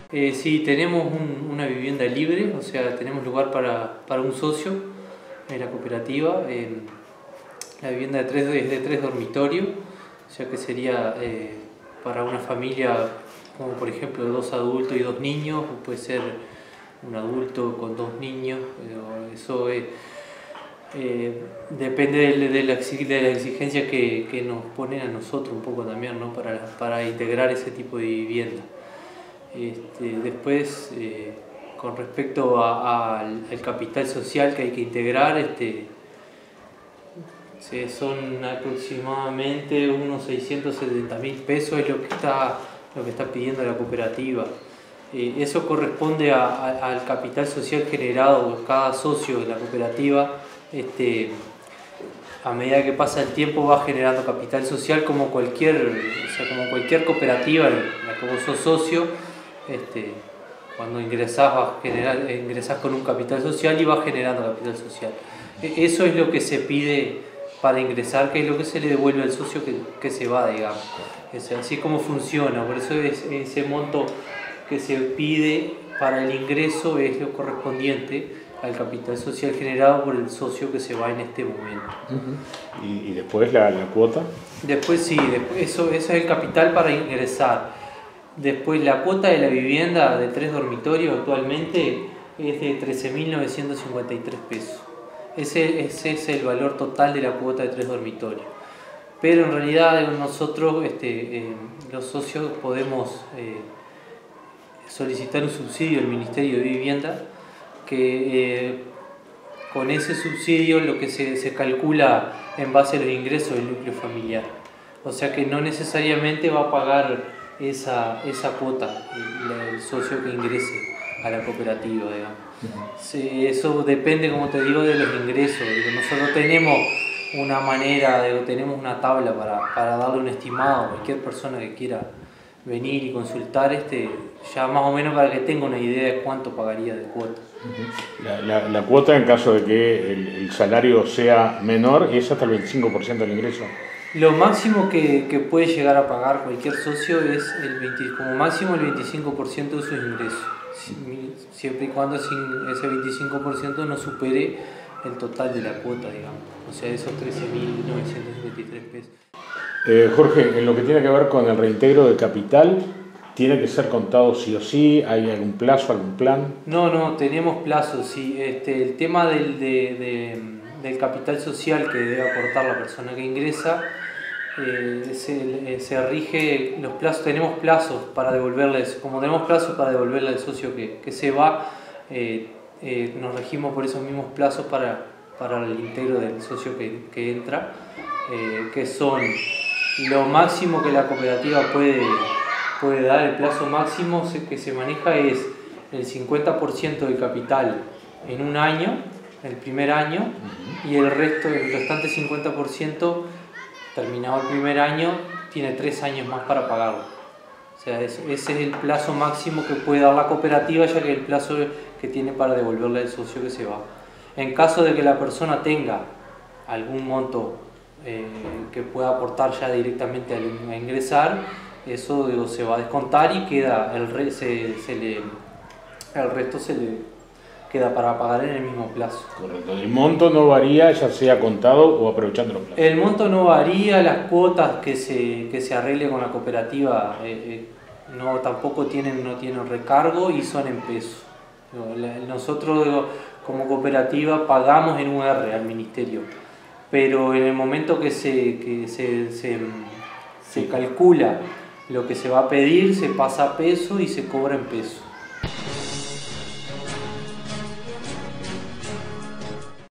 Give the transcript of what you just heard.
Sí, tenemos una vivienda libre, o sea, tenemos lugar para un socio en la cooperativa. La vivienda es de 3 dormitorios, o sea que sería para una familia como por ejemplo 2 adultos y 2 niños, o puede ser un adulto con 2 niños. Eso depende de la exigencia que nos ponen a nosotros un poco también, ¿no? Para integrar ese tipo de vivienda. Después, con respecto al capital social que hay que integrar, son aproximadamente unos 670.000 pesos, es lo que está pidiendo la cooperativa. Eso corresponde al capital social generado por cada socio de la cooperativa. A medida que pasa el tiempo va generando capital social como cualquier cooperativa en la que vos sos socio. Cuando ingresás con un capital social y vas generando capital social. Eso es lo que se pide para ingresar, que es lo que se le devuelve al socio que se va, digamos. Es así como funciona, por eso ese monto que se pide para el ingreso es lo correspondiente al capital social generado por el socio que se va en este momento. ¿Y después la cuota? Después sí, eso es el capital para ingresar. Después la cuota de la vivienda de 3 dormitorios actualmente es de 13.953 pesos. Ese es el valor total de la cuota de 3 dormitorios. Pero en realidad nosotros, los socios, podemos solicitar un subsidio al Ministerio de Vivienda, que con ese subsidio lo que se calcula en base a los ingresos del núcleo familiar. O sea que no necesariamente va a pagar esa cuota el socio que ingrese a la cooperativa, digamos. Eso depende, como te digo, de los ingresos. Nosotros tenemos una manera, tenemos una tabla para darle un estimado a cualquier persona que quiera venir y consultar, ya más o menos para que tenga una idea de cuánto pagaría de cuota. La cuota, en caso de que el salario sea menor, es hasta el 25% del ingreso. Lo máximo que puede llegar a pagar cualquier socio es como máximo el 25% de sus ingresos, siempre y cuando ese 25% no supere el total de la cuota, digamos, o sea, esos 13.953 pesos. Jorge, en lo que tiene que ver con el reintegro de capital, ¿tiene que ser contado sí o sí? ¿Hay algún plazo, algún plan? No, tenemos plazos, sí. El tema del capital social que debe aportar la persona que ingresa, se rige los plazos. Tenemos plazos para devolverles, como tenemos plazos para devolverle al socio que se va, nos regimos por esos mismos plazos para el integro del socio que entra, que son lo máximo que la cooperativa puede dar. El plazo máximo que se maneja es el 50% del capital en un año, el primer año, y el restante 50%, terminado el primer año, tiene 3 años más para pagarlo. O sea, ese es el plazo máximo que puede dar la cooperativa, ya que es el plazo que tiene para devolverle al socio que se va. En caso de que la persona tenga algún monto que pueda aportar ya directamente a ingresar, eso se va a descontar y queda el resto se le queda para pagar en el mismo plazo. Correcto. El monto no varía, ya sea contado o aprovechando los plazos. El monto no varía, las cuotas que se arregle con la cooperativa tampoco no tienen recargo y son en pesos. Nosotros como cooperativa pagamos en UR al ministerio, pero en el momento que se calcula lo que se va a pedir, se pasa a peso y se cobra en peso.